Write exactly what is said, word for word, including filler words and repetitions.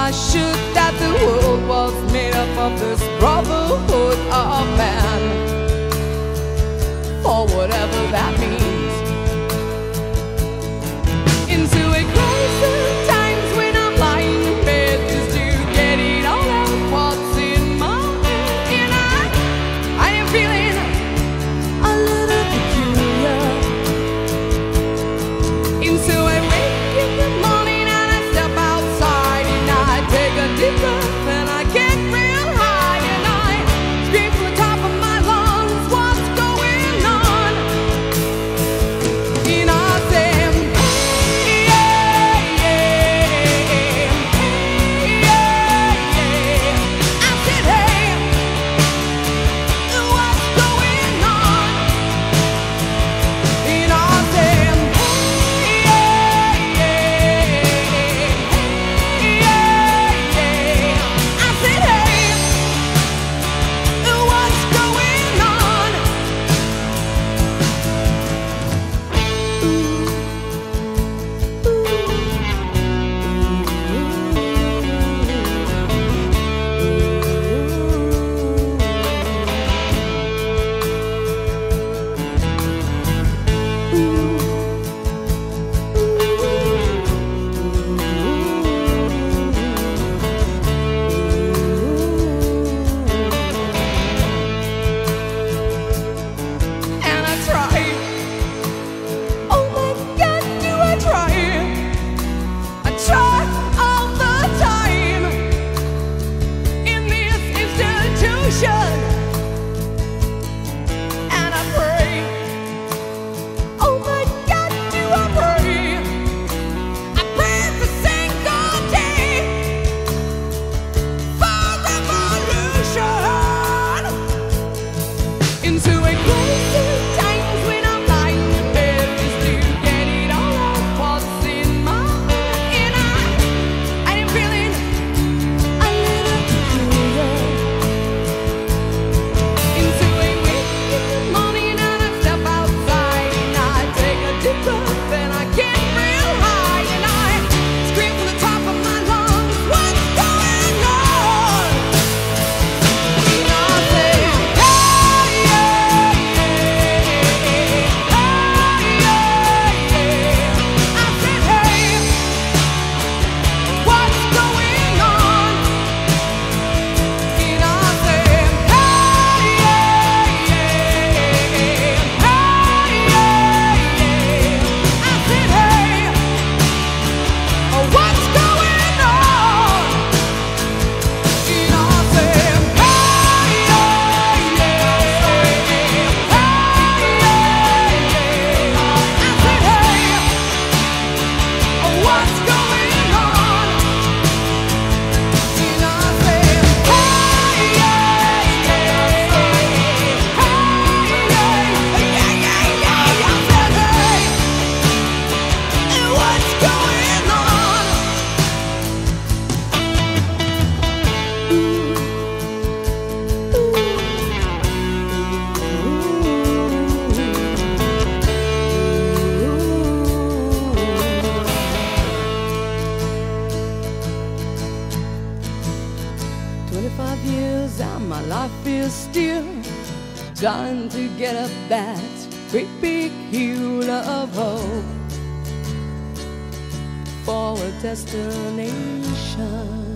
I should that the world was made up of this brotherhood of man, or whatever that means. Into a crisis times when I'm lying in bed just to get it all out what's in my head. And I, I am feeling a little peculiar. Into a wake in the morning and I step outside and I take a deep breath and I get real high and I scream from the top of my lungs, what's going on? And I say, hey, yeah, yeah, hey, yeah, yeah. I said, hey, what's going on? And I said, hey, yeah, yeah, hey, yeah, yeah. I said, hey, what's going on? And I try. Oh my God, do I try? I try all the time in this institution, and I pray. Oh my God, do I pray? I pray every single day for revolution. Into a crisis times when I'm lying in bed just to get it all out what's in my head. And I, I am feeling a little peculiar. Into a wake in the morning and I step outside and I take a deep breath and I get real high and I scream from the top of my lungs, what's going on? And I say, hey, yeah, yeah, hey, yeah, yeah. I said, hey, what's going on? And I said, hey, yeah, yeah, hey, yeah, yeah. I said, hey, what's going on? And I said, hey, yeah, yeah, hey, yeah, yeah. I said, hey, what's going on? And I said, hey, yeah, yeah, hey, yeah, yeah, yeah. I said, hey, what's going on? Twenty-five years and my life is still trying to get up that great big hill of hope for a destination.